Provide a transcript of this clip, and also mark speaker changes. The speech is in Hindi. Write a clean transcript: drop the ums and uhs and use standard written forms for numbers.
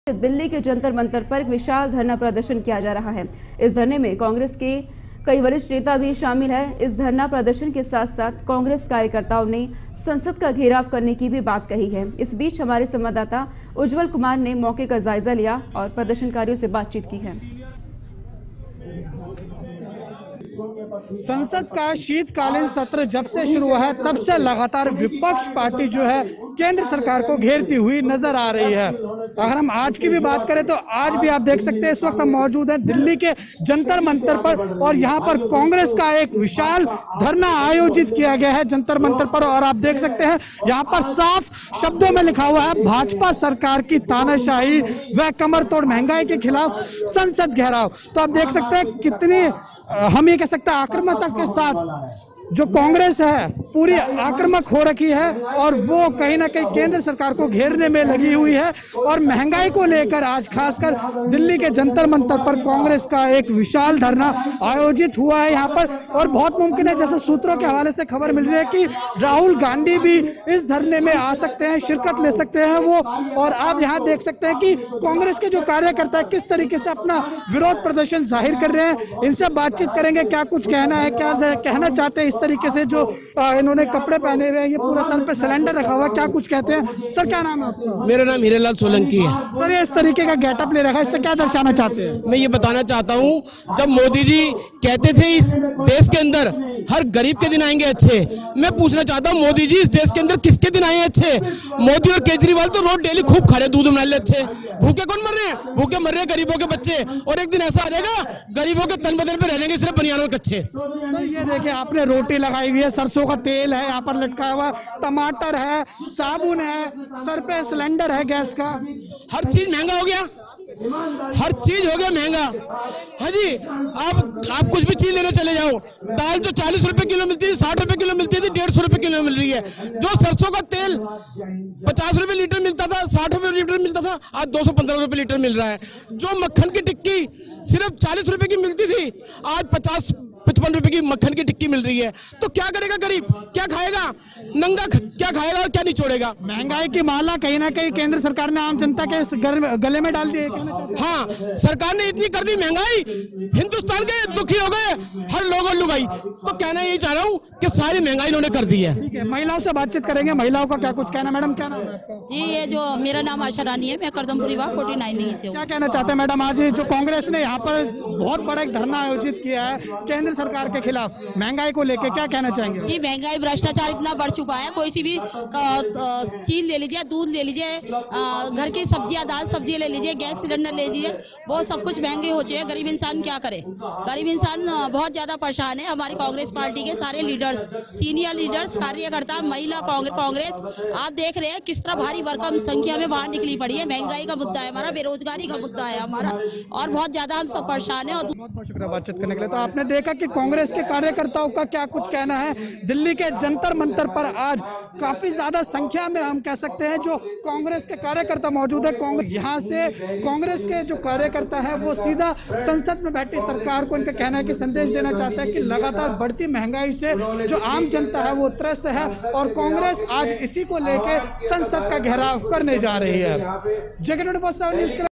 Speaker 1: दिल्ली के जंतर मंतर पर एक विशाल धरना प्रदर्शन किया जा रहा है। इस धरने में कांग्रेस के कई वरिष्ठ नेता भी शामिल है। इस धरना प्रदर्शन के साथ साथ कांग्रेस कार्यकर्ताओं ने संसद का घेराव करने की भी बात कही है। इस बीच हमारे संवाददाता उज्जवल कुमार ने मौके का जायजा लिया और प्रदर्शनकारियों से बातचीत की है।
Speaker 2: संसद का शीतकालीन सत्र जब से शुरू हुआ है तब से लगातार विपक्ष पार्टी जो है केंद्र सरकार को घेरती हुई नजर आ रही है। अगर हम आज की भी बात करें तो आज भी आप देख सकते हैं इस वक्त हम मौजूद हैं दिल्ली के जंतर मंतर पर और यहाँ पर कांग्रेस का एक विशाल धरना आयोजित किया गया है जंतर मंतर पर। और आप देख सकते हैं यहाँ पर साफ शब्दों में लिखा हुआ है भाजपा सरकार की तानाशाही व कमर तोड़ महंगाई के खिलाफ संसद घेराव। तो आप देख सकते हैं कितनी हम ये कह सकते हैं आक्रामकता के साथ जो कांग्रेस है पूरी आक्रामक हो रखी है और वो कहीं ना कहीं केंद्र सरकार को घेरने में लगी हुई है। और महंगाई को लेकर आज खासकर दिल्ली के जंतर मंतर पर कांग्रेस का एक विशाल धरना आयोजित हुआ है यहाँ पर। और बहुत मुमकिन है जैसे सूत्रों के हवाले से खबर मिल रही है कि राहुल गांधी भी इस धरने में आ सकते हैं, शिरकत ले सकते हैं वो। और आप यहाँ देख सकते हैं कि कांग्रेस के जो कार्यकर्ता है किस तरीके से अपना विरोध प्रदर्शन जाहिर कर रहे हैं। इनसे बातचीत करेंगे, क्या कुछ कहना है, क्या कहना चाहते हैं। इस तरीके से जो इन्होंने कपड़े पहने हुए हैं, ये पूरा सर पे सिलेंडर रखा हुआ है, क्या कुछ कहते हैं। सर क्या नाम है आपका?
Speaker 3: मेरा नाम हीरेलाल सोलंकी है।
Speaker 2: सर ये इस तरीके का गेटअप ले रखा है, इससे क्या दर्शाना चाहते हैं?
Speaker 3: मैं ये बताना चाहता हूँ जब मोदी जी कहते थे इस देश के अंदर हर गरीब के दिन आएंगे अच्छे, मैं पूछना चाहता हूँ मोदी जी इस देश के अंदर किसके दिन आए अच्छे? मोदी और केजरीवाल तो रोज डेली खूब खड़े दूध बना ले अच्छे। भूखे कौन मर रहे हैं? भूखे मर रहे हैं गरीबों के बच्चे। और एक दिन ऐसा आ जाएगा गरीबों के तन बदन पे रहेंगे सिर्फ बनियानों के कच्चे।
Speaker 2: सर ये देखिए आपने रोटी लगाई हुई है, सरसों का तेल है यहाँ पर लटकाया हुआ, टमाटर है, साबुन है, सर पे सिलेंडर है गैस का।
Speaker 3: हर चीज महंगा हो गया, हर चीज हो गया महंगा। हाँ जी, आप कुछ भी चीज लेने चले जाओ, दाल जो 40 रुपए किलो मिलती थी 60 रुपए किलो मिलती थी 150 रुपए किलो मिल रही है। जो सरसों का तेल 50 रुपए लीटर मिलता था 60 रुपए लीटर मिलता था आज 215 रुपए लीटर मिल रहा है। जो मक्खन की टिक्की सिर्फ 40 रुपए की मिलती थी आज 50-55 रुपए की मक्खन की टिक्की मिल रही है। तो क्या करेगा गरीब, क्या खाएगा? नंगा क्या खाएगा और क्या निचोड़ेगा?
Speaker 2: महंगाई की माला कहीं ना कहीं केंद्र सरकार ने आम जनता के गले में डाल दी है।
Speaker 3: हाँ, सरकार ने इतनी कर दी महंगाई, हिंदुस्तान के दुखी हो गए हर लोग और लुगाई। तो कहना यही चाह रहा हूँ कि सारी महंगाई इन्होंने कर दी है।
Speaker 2: ठीक है, महिलाओं से बातचीत करेंगे, महिलाओं का क्या कुछ कहना। मैडम क्या नाम है आपका?
Speaker 4: जी ये जो मेरा नाम आशा रानी है, मैं करदमपुरी वार्ड 49 से हूँ।
Speaker 2: क्या कहना चाहते हैं मैडम? आज जो कांग्रेस ने यहाँ पर बहुत बड़ा एक धरना आयोजित किया है केंद्र सरकार के खिलाफ महंगाई को लेकर, क्या कहना चाहेंगे?
Speaker 4: जी महंगाई भ्रष्टाचार इतना बढ़ चुका है, कोई सी भी चीज ले लीजिए, दूध ले लीजिए, घर की सब्जियां दाल सब्जियां ले लीजिए, गैस सिलेंडर ले लीजिए, वो सब कुछ महंगे हो चुके हैं। गरीब इंसान क्या करे? गरीब इंसान बहुत ज्यादा परेशान है। हमारी कांग्रेस पार्टी के सारे लीडर्स, सीनियर लीडर्स, कार्यकर्ता, महिला कांग्रेस आप देख रहे हैं किस तरह भारी भरकम संख्या में बाहर निकली पड़ी है। महंगाई का मुद्दा है हमारा, बेरोजगारी का मुद्दा है हमारा, और बहुत ज्यादा हम सब परेशान है। और
Speaker 2: बहुत शुक्रिया बातचीत करने के लिए। तो आपने देखा कि कांग्रेस के कार्यकर्ताओं का क्या कुछ कहना है। दिल्ली के जंतर मंतर पर आज काफी ज्यादा संख्या में हम कह सकते हैं जो कांग्रेस के कार्यकर्ता मौजूद है। यहाँ से कांग्रेस के जो कार्यकर्ता है वो सीधा संसद में बैठी सरकार को इनका कहना है कि संदेश देना चाहता है कि लगातार बढ़ती महंगाई से जो आम जनता है वो त्रस्त है और कांग्रेस आज इसी को लेकर संसद का घेराव करने जा रही है। जगह 24/7 न्यूज़ के